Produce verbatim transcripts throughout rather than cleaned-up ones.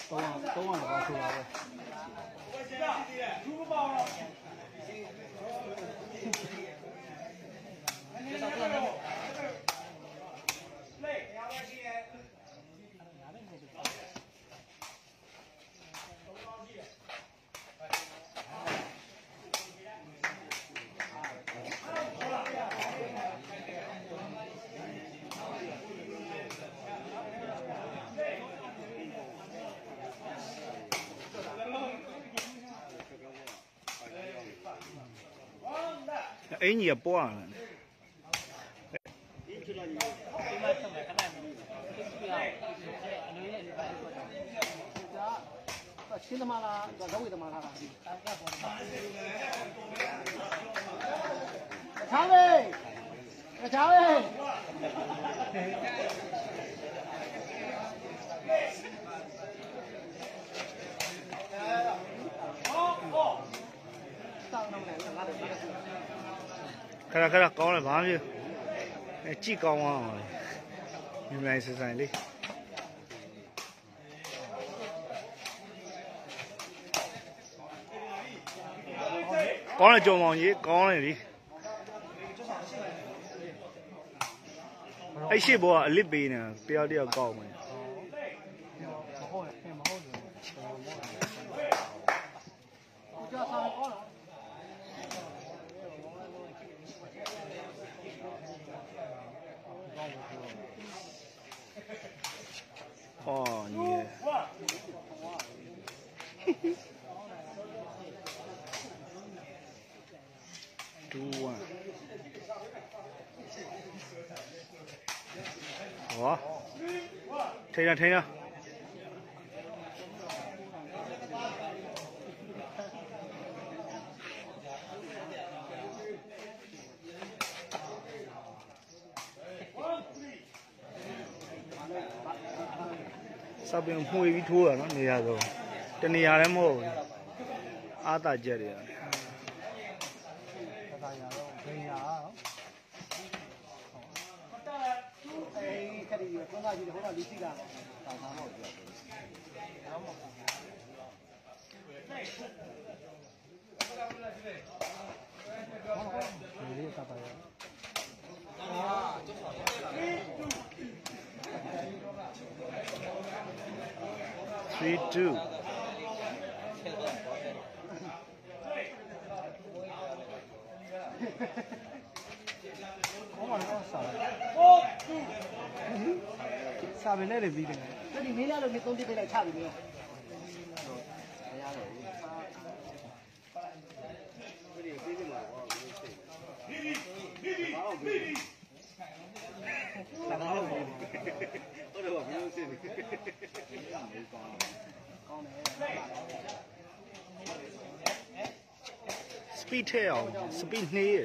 都往都往哪出来的？我知道，出不包了。累，两百七。 哎，你也播了。 新的嘛啦，这味的嘛啦。查喂，查喂。 看着看着，高了旁边，哎，几高啊！原来是这里。高了交往也高了的。哎，是不？里边呢，不要这高嘛。哦，你。two one。好，听着听着。上边摸一坨了，那下头，这你下来摸，阿大姐的。Three two。 下边来的比的，这里没两个，你总得得来差的没有？ Speed tail, speed knee。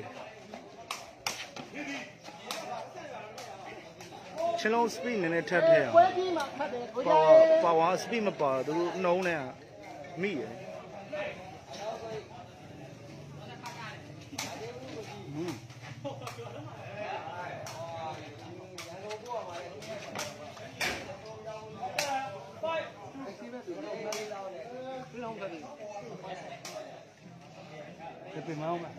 青龙 speed 呢？太太阳。把把往 speed 嘛把都弄呢，米。嗯。这被猫吗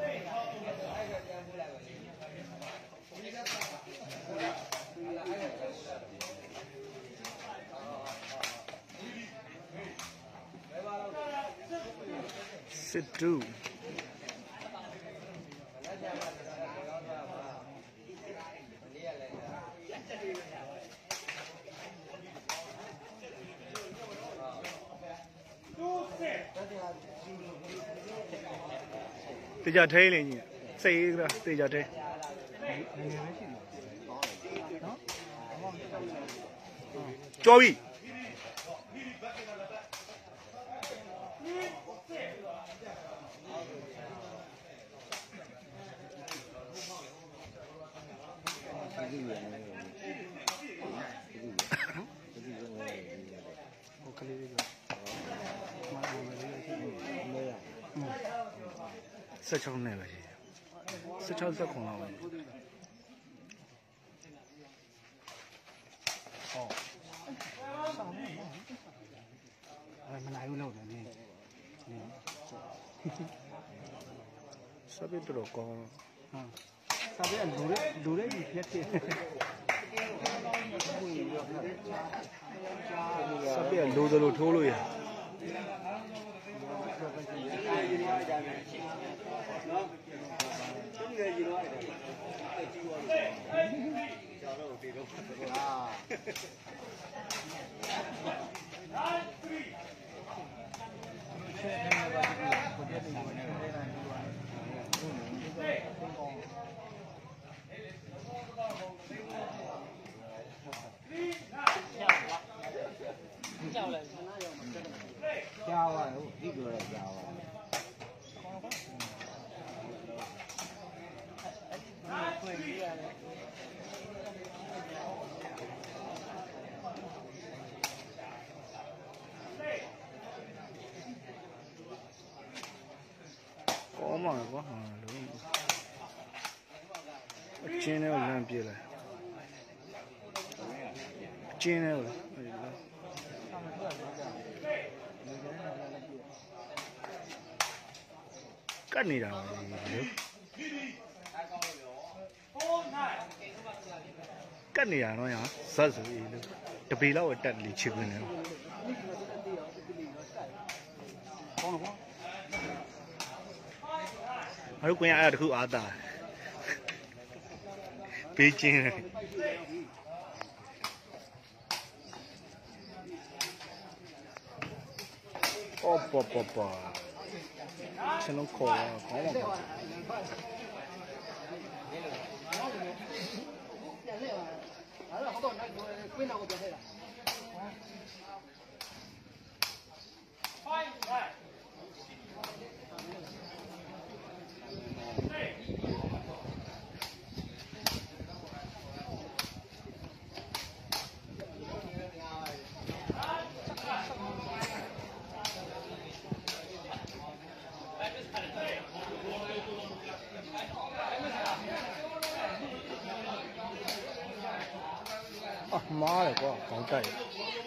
？Sit two。对家推了你，这一个对家推。交易。十枪那个是，十枪是空了吧？哦。 မနိုင်ဘူးလို့လည်းနင်းစပစ်တော့ကောင်းဟာစပစ်လူရဲလူရဲကြီးဖြစ်တယ်စပစ်လိုသလိုထိုးလို့ရကြားသွားတယ်ဒီလိုတော့ကြားသွားတယ်ဖွင့်ပြရတယ်ကောင်းပါကွာဟာလို့အချင်းနဲ့လမ်းပြေးလိုက်အချင်းနဲ့ကတ်နေတာလေကတ်နေတာတော့ရဇက်ဆိုလို့တပေလောက်တက်လေချစ်ခွင်းနေတော့ကောင်းတော့အဲ့လိုကွင်းရအဲ့တခုအားတာပေးချင်းအော်ပပပကျွန်တော်ခေါ်တော့ခေါင်းပါပြန်လဲပါအဲ့တော့ဟောတော့နိုင်ကွင်းတော့ပြန်လဲတာမားတယ်ကွာခေါင်းတိုက်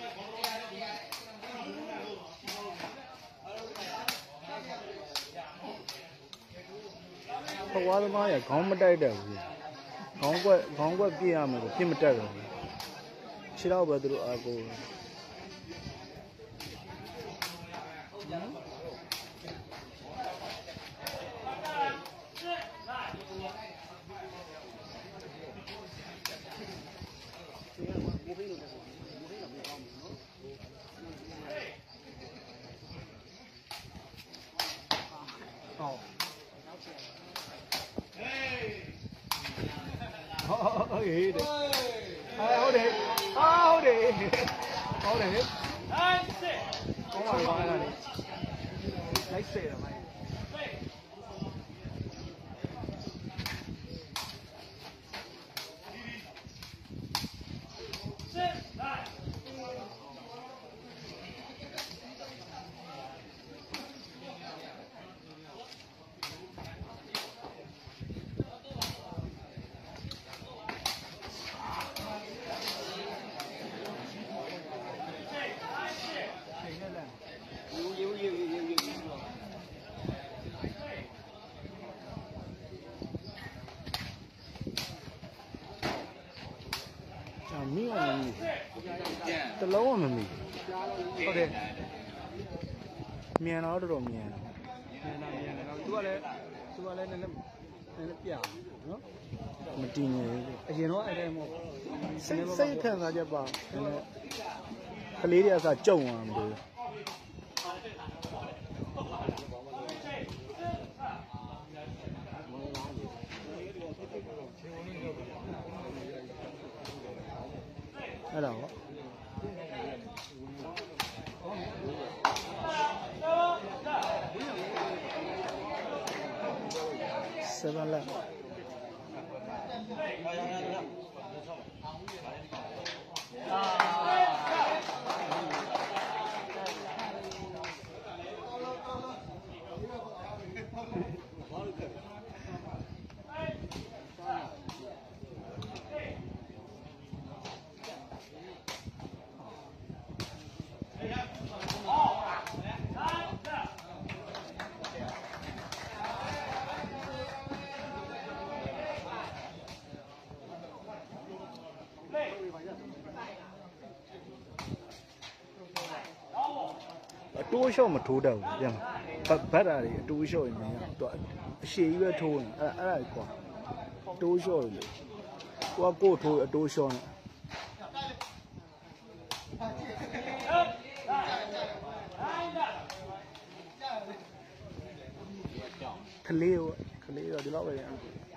ဘဝသမားရခေါင်းမတိုက်တဲ့ဘူးခေါင်းကွက်ခေါင်းကွက်ပြည့်ရမယ်ဆိုပြည့်မတက်တော့ဘူးခြေတော့ပဲသူတို့အာကိုဟုတ်ဟေးတဲ့ဟုတ်တယ်ဟုတ်တယ်ဟုတ်တယ်လိုက်စစ်ကောင်းပါပါလားလိုက်စစ်ရမိုင်းမိအောင်မီတလုံးမမီဟုတ်တယ်မြန်တော့တော်တော်မြန်တော့မြန်တာမြန်တယ်တော့သူကလည်းသူကလည်းနည်းနည်းနည်းနည်းပြနော်မတည်နေဘူးအရင်တော့အဲ့ဒါမဟုတ်စိတ်စိတ်ခံစားချက်ပါကလေးတွေအစားကြုံအောင်မလို့အဲ့ဒါပေါ့seven left 多少么拖到，这样，不不那里多少也没有，多，谁越拖呢？哎哎quoi，多少的，我过拖多少呢？可累哦，可累了，就老vậy。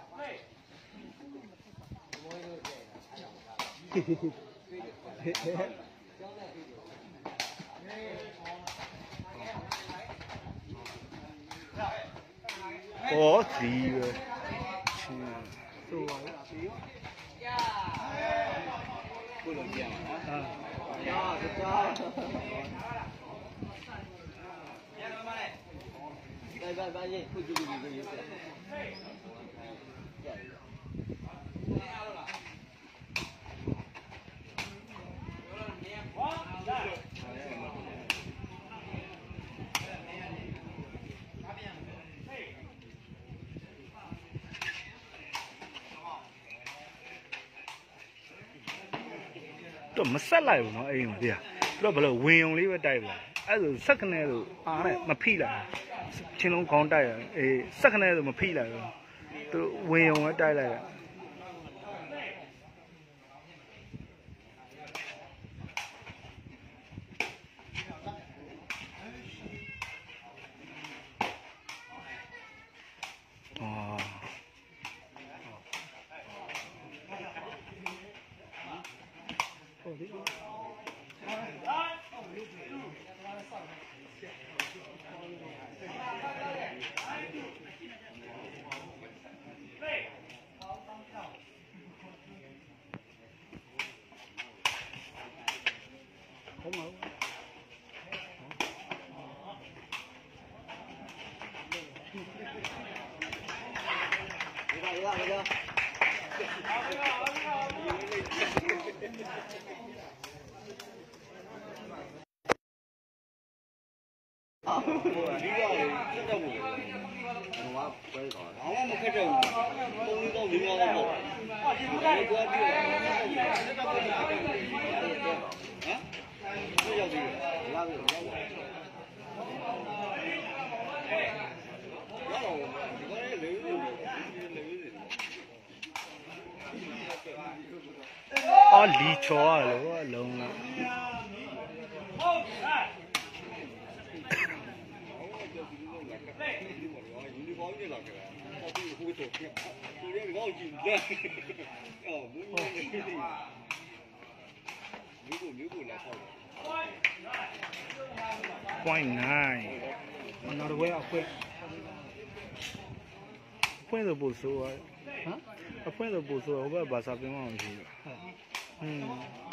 嘿嘿嘿，嘿嘿嘿。哦，是的，是，对。不能这样啊！啊，不走。来来来，你快点快点快点！都没杀来喏，哎呦对呀，那不是温用里边带不？还是杀个那都啊嘞，没批了，青龙刚带啊，哎，杀个那都没批了，都温用的带来了。哦。không mở đi ra đi ra Hãy subscribe cho kênh Ghiền Mì Gõ để không bỏ lỡ những video hấp dẫn Quanh này, nó được quay quay, quay được bộ số à? Hả? Quay được bộ số, không biết bà sao bên ngoài gì? Hmm.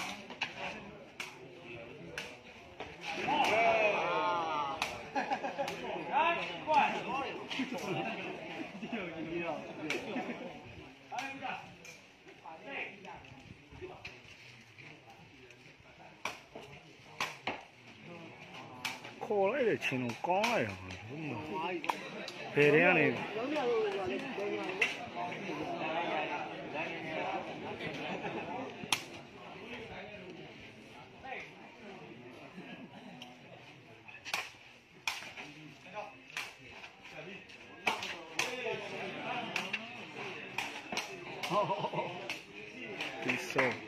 Khó lấy để chỉ nó có này về đây này Peace out.